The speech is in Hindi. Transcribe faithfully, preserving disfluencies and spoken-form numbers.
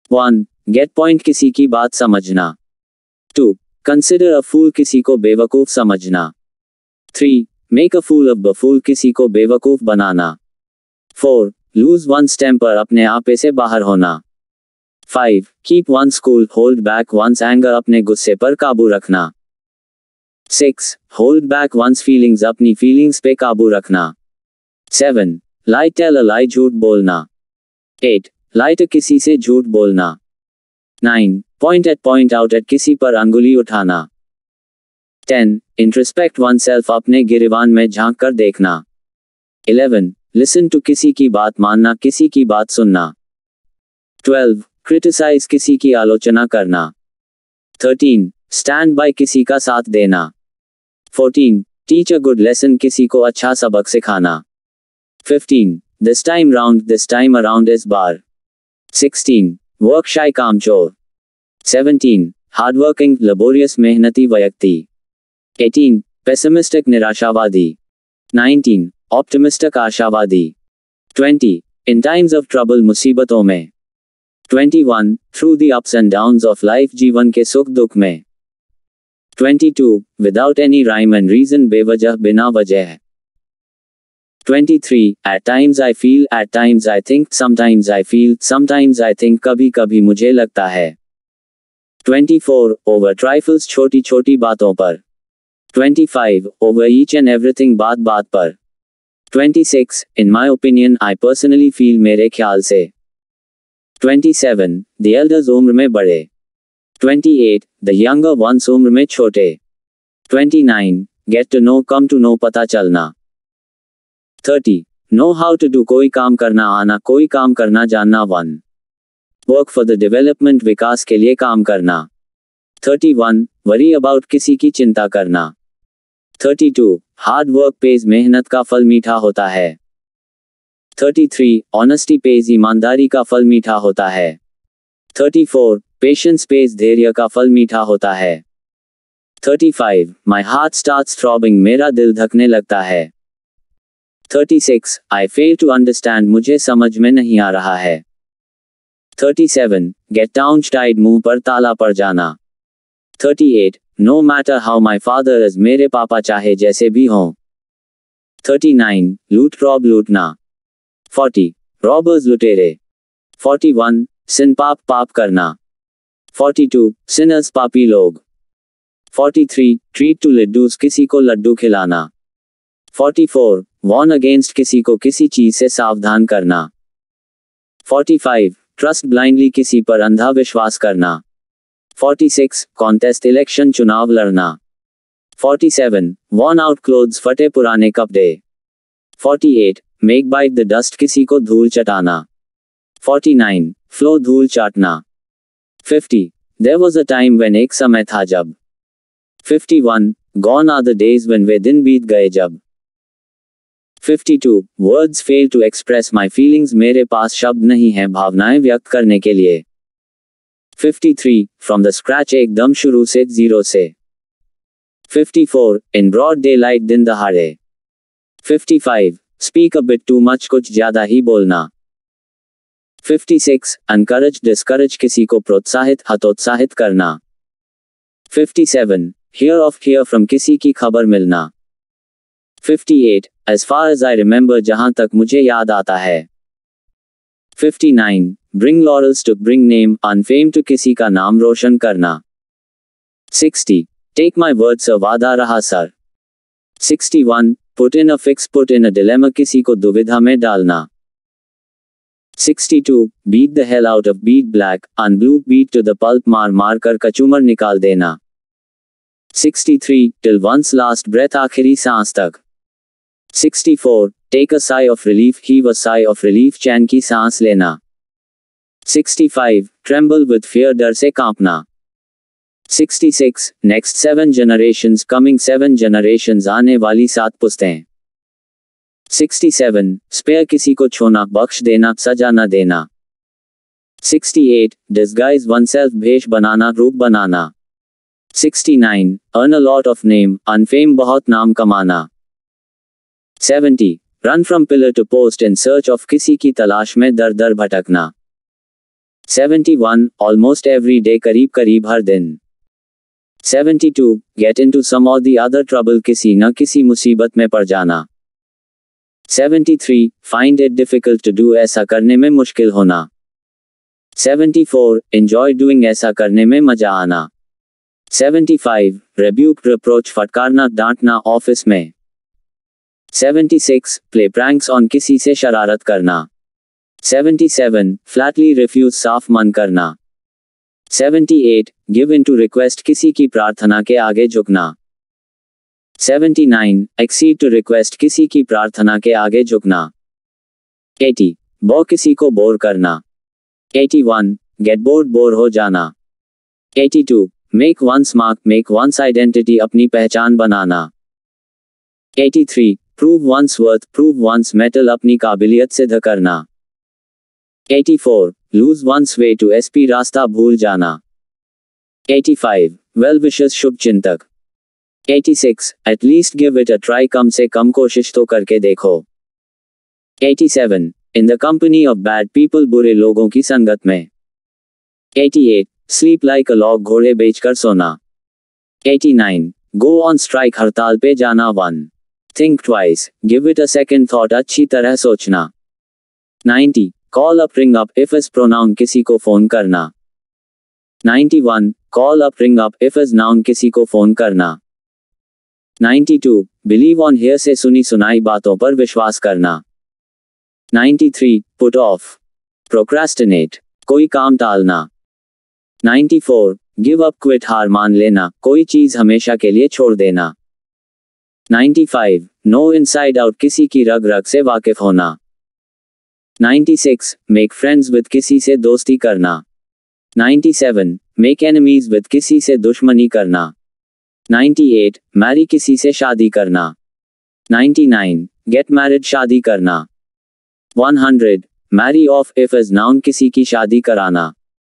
वन. गेट पॉइंट, किसी की बात समझना. टू. कंसिडर अ फूल, किसी को बेवकूफ समझना. Three. Make a fool of the fool, किसी को बेवकूफ बनाना. फोर. लूज वंस टेम्पर, अपने आपे से बाहर होना. Five. Keep one's cool, hold back one's anger, अपने गुस्से पर काबू रखना. Six. Hold back one's feelings, अपनी फीलिंग्स पे काबू रखना. सेवन. लाई टेल अ लाई, झूठ बोलना. एट. लाइट, किसी से झूठ बोलना. Nine. Point at, point out at, किसी पर अंगुली उठाना. टेन. इंट्रोस्पेक्ट वन सेल्फ, अपने गिरेबान में झांक कर देखना. इलेवन. लिसन टू, किसी की बात मानना, किसी की बात सुनना. ट्वेल्व. क्रिटिसाइज, किसी की आलोचना करना. थर्टीन. स्टैंड बाय, किसी का साथ देना. Fourteen. Teach a good lesson, किसी को अच्छा सबक सिखाना. Fifteen. This time round, this time around, इस बार. सिक्सटीन. वर्क शाय, कामचोर. सेवनटीन. हार्डवर्किंग, लेबोरियस, मेहनती व्यक्ति. एटीन. पेसिमिस्टिक, निराशावादी. नाइनटीन. ऑप्टिमिस्टिक, आशावादी. Twenty. In times of trouble, मुसीबतों में. Twenty one. Through the ups and downs of life, जीवन के सुख दुख में. Twenty two. Without any rhyme and reason, बेवजह, बिना वजह. Twenty three. At times I feel, at times I think, sometimes I feel, sometimes I think, कभी कभी मुझे लगता है. Twenty four. ओवर ट्राइफल्स, छोटी छोटी बातों पर. Twenty five. Over each and everything, बात बात पर. Twenty six. In my opinion, I personally feel, मेरे ख्याल से. Twenty seven. द एल्डर्स, उम्र में बड़े. Twenty eight. The younger ones, उम्र में छोटे. Twenty nine. Get to know, come to know, पता चलना. Thirty. Know how to do, कोई काम करना आना, कोई काम करना जानना. One. Work for the development, विकास के लिए काम करना. Thirty one. वरी अबाउट, किसी की चिंता करना. Thirty two. Hard work pays, मेहनत का फल मीठा होता है. Thirty three. ऑनेस्टी पेज, ईमानदारी का फल मीठा होता है. Thirty four. पेशेंस पेज, धैर्य का फल मीठा होता है. Thirty five. My heart starts throbbing, मेरा दिल धकने लगता है. Thirty six. I fail to understand, मुझे समझ में नहीं आ रहा है. Thirty seven. Get down tied, मुंह पर ताला पड़ जाना. Thirty eight. No matter how my father is, मेरे पापा चाहे जैसे भी हों. Thirty nine. लूट रॉब, लूटना. फोर्टी. रॉबर्स, लुटेरे. Forty one. सिन, पाप, पाप करना. Forty two. सिनर्स, पापी लोग. Forty three. Treat to laddoos, किसी को लड्डू खिलाना. Forty four. वॉर्न अगेंस्ट, किसी को किसी चीज से सावधान करना. Forty five. ट्रस्ट ब्लाइंडली, किसी पर अंधा विश्वास करना. Forty six. कॉन्टेस्ट, इलेक्शन, चुनाव लड़ना. Forty seven. Worn out clothes, फटे पुराने कपड़े. Forty eight. Make bite the dust, किसी को धूल चटाना. Forty nine. फ्लो, धूल चाटना. Fifty. There was a time when, एक समय था जब. Fifty one. Gone are the days when, वे दिन बीत गए जब. Fifty two. Words fail to express my feelings, मेरे पास शब्द नहीं हैं भावनाएं व्यक्त करने के लिए. Fifty three. From the scratch, एकदम शुरू से, जीरो से. Fifty four. In broad daylight, दिन दहाड़े. Fifty five. Speak a bit too much, कुछ ज्यादा ही बोलना. Fifty six. अनकरेज, डिस्करेज, किसी को प्रोत्साहित, हतोत्साहित करना. Fifty seven. Hear of, hear from, किसी की खबर मिलना. Fifty eight. As far as I remember, जहां तक मुझे याद आता है. Fifty nine. Bring laurels to, bring name, and fame to, किसी का नाम रोशन करना. सिक्सटी. टेक माई वर्ड्स, वादा रहा sir. Sixty one. Put in a fix, put in a dilemma, किसी को दुविधा में डालना. Sixty two. Beat the hell out of, beat black, and blue, beat to the pulp, मार मार कर कचूमर निकाल देना. Sixty three. Till one's last breath, आखिरी सांस तक. Sixty four. Take a sigh of relief, heave a sigh of relief, चैन की सांस लेना. Sixty five. Tremble with fear, डर से कांपना. Sixty six. Next seven generations, coming seven generations, आने वाली सात पुश्तें. Sixty seven. स्पेयर, किसी को छोना, बख्श देना, सजा न देना. Sixty eight. डिस्गाइज वनसेल्फ, भेष बनाना, रूप बनाना. Sixty nine. Earn a lot of name, and fame, बहुत नाम कमाना. Seventy. Run from pillar to post, in search of, किसी की तलाश में दर दर भटकना. Seventy one, almost every day, करीब करीब हर दिन। Seventy two, get into some or the other trouble, किसी न किसी मुसीबत में पड़ जाना। Seventy three, find it difficult to do, ऐसा करने में मुश्किल होना। सेवेंटी फोर, एंजॉय डूइंग, ऐसा करने में मजा आना। सेवेंटी फाइव, रेब्यूक, रिप्रोच, फटकारना, डांटना, ऑफिस में। Seventy six, play pranks on, किसी से शरारत करना। सेवेंटी सेवन, फ्लैटली रिफ्यूज, साफ मन करना। Seventy eight, give in to request, किसी की प्रार्थना के आगे झुकना। Seventy nine, accede to request, किसी की प्रार्थना के आगे झुकना। एटी, बो, किसी को बोर करना। Eighty one, get bored, bore हो जाना। Eighty two, make one's mark, make one's identity, अपनी पहचान बनाना। Eighty three, prove one's worth, prove one's mettle, अपनी काबिलियत सिद्ध करना। Eighty four, lose one's way to, एसपी, रास्ता भूल जाना। एटी फाइव, वेल विशेस, शुभ चिंतक। Eighty six, at least give it a try, कम से कम कोशिश तो करके देखो। Eighty seven, in the company of bad people, बुरे लोगों की संगत में। Eighty eight, sleep like a log, घोड़े बेचकर सोना। Eighty nine, go on strike, हड़ताल पे जाना। One, think twice, give it a second thought, अच्छी तरह सोचना। Ninety, call up, ring up, if is pronoun, किसी को फोन करना। Ninety one, call up, ring up, if is noun, किसी को फोन करना। Ninety two, believe on hearsay, सुनी सुनाई बातों पर विश्वास करना। Ninety three, put off, procrastinate, कोई काम टालना। Ninety four, give up, quit, हार मान लेना, कोई चीज हमेशा के लिए छोड़ देना। Ninety five, know inside out, किसी की रग रग से वाकिफ होना। Ninety six, make friends with, किसी से दोस्ती करना। Ninety seven, make enemies with, किसी से दुश्मनी करना। नाइंटी एट, मैरी, किसी से शादी करना। नाइंटी नाइन, गेट मैरिड, शादी करना। One hundred, marry off, if is noun, किसी की शादी कराना।